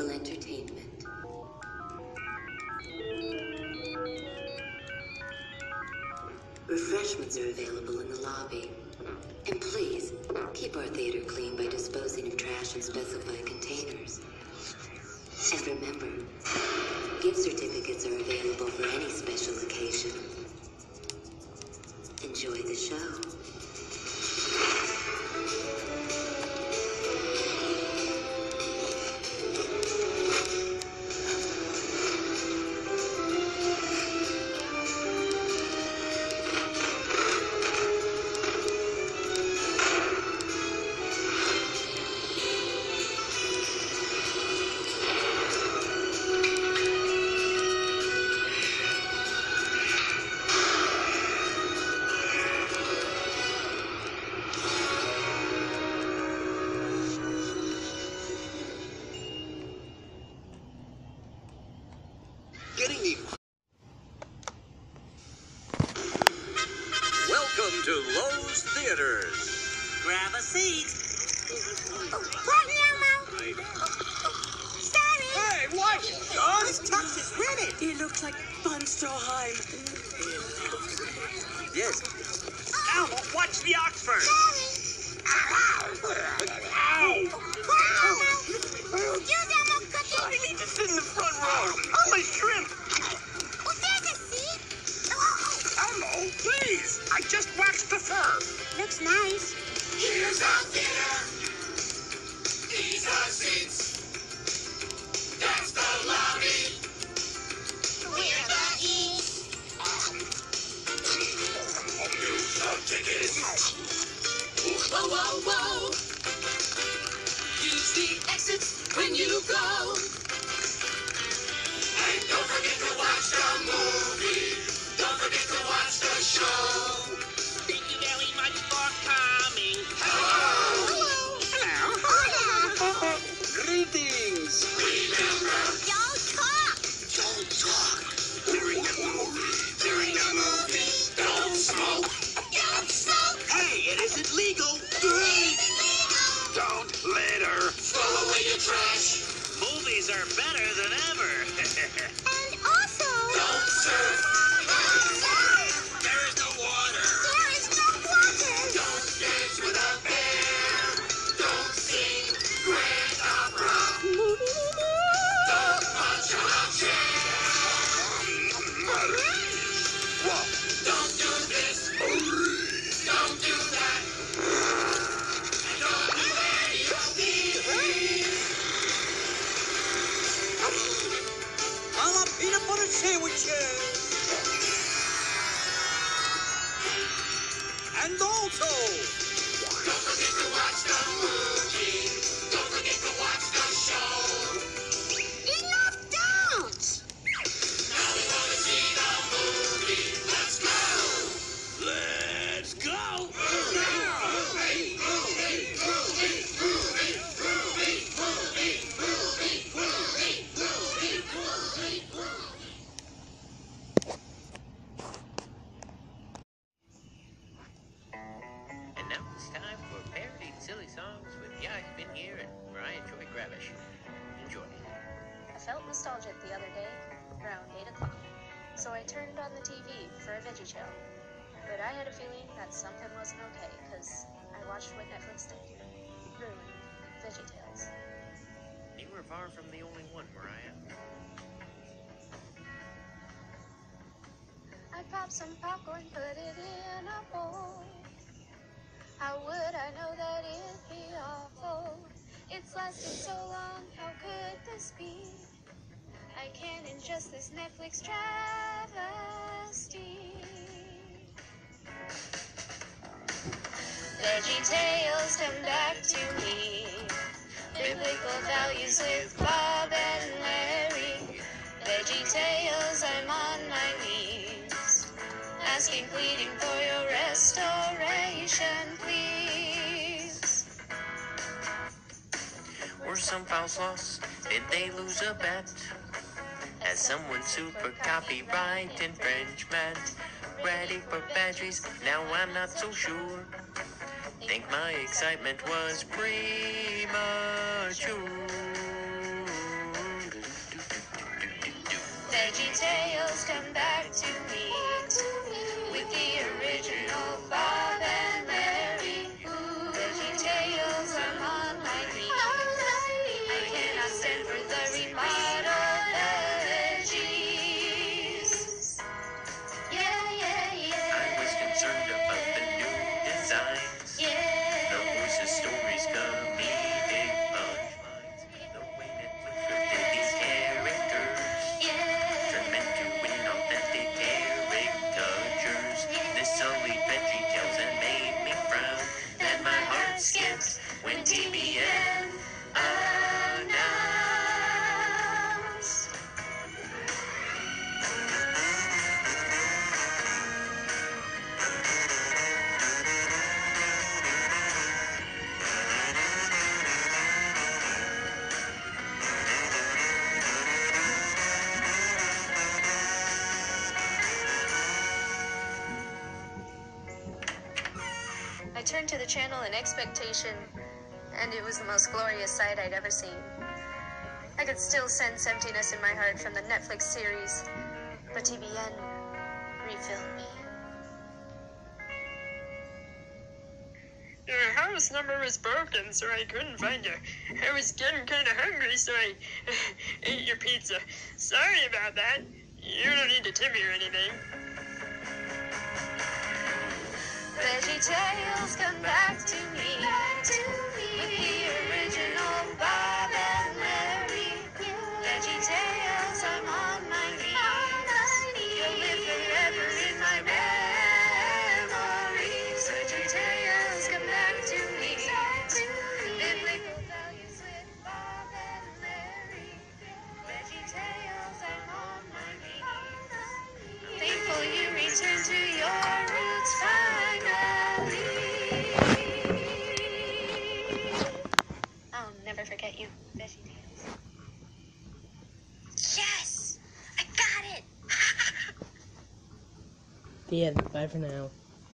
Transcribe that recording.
physical entertainment. Refreshments are available in the lobby. And please, keep our theater clean by disposing of trash in specified containers. And remember, gift certificates are available for any special occasion. Enjoy the show. Welcome to Lowe's Theaters. Grab a seat. What, Elmo? Sorry. Hey, what? This tux is rented. It looks like Von Stroheim. Yes. Elmo, watch the Oxford. Ow! Use Elmo cookie. I need to sit in the front row. I'm a shrimp. Oh, there's a seat. Elmo, please! I just waxed the fur. Looks nice. Here's our theater. These are seats. That's the lobby. We're the East. Use the tickets. Whoa, whoa, whoa. Use the exits when you go. And don't forget to watch the movie. Don't forget to watch the show. Thank you very much for coming. Hello. Hola. Greetings. Remember, Don't talk. don't talk. During the movie, don't smoke. Don't smoke. Hey, it isn't legal. Don't litter. Throw away your trash. Movies are better than ever. And also, Don't surf. There is no water. there is no water. Don't dance with a bear. Don't sing grand opera. Don't punch on a chair. Don't do this. Don't do that. And don't do any of these. I love peanut butter sandwiches. And also, Don't forget to watch the movie. Don't forget to watch the show. Enough don'ts. Now we want to see the movie. Let's go. let's go. And now it's time for parodied silly songs with Yai's Been Here and Mariah Joy Gravish. Enjoy. I felt nostalgic the other day, around 8 o'clock, so I turned on the TV for a Veggie Channel. But I had a feeling that something wasn't okay, because I watched what Netflix did. Ruined Veggie Tales. You were far from the only one, Mariah. I popped some popcorn, put it in a bowl. How would I know that it'd be awful? It's lasted so long, how could this be? I can't ingest this Netflix travesty. Veggie Tales come back to me. Biblical values with Bob and Larry. Veggie Tales, I'm on my knees, asking, pleading for your restoration, please. Were some fouls lost? Did they lose a bet? Has someone super copyright infringement? Ready for badges? Now I'm not so sure. Think my excitement was premature. VeggieTales, come back to me with the original Bob and Larry. VeggieTales, I'm on my knees. I cannot stand for the remodeled veggies. Yeah, yeah, yeah. I was concerned about the new designs. Yeah. The voices, stories, comedic punchlines. The way Netflix scripted these characters. They're meant to win authentic caricatures. This sullied VeggieTales that made me frown. That my heart skipped when TBN announced. I turned to the channel in expectation, and it was the most glorious sight I'd ever seen. I could still sense emptiness in my heart from the Netflix series, but TBN refilled me. Your house number was broken, so I couldn't find you. I was getting kind of hungry, so I ate your pizza. Sorry about that. You don't need to tip me or anything. VeggieTales, come back to me with the original Bob and Larry. VeggieTales, I'm on my knees. You'll live forever in my memories. VeggieTales, come back to me. Biblical values with Bob and Larry. VeggieTales, I'm on my knees. Thankful you returned to your roots finally. I'll never forget you, VeggieTales. Yes! I got it! The end. Bye for now.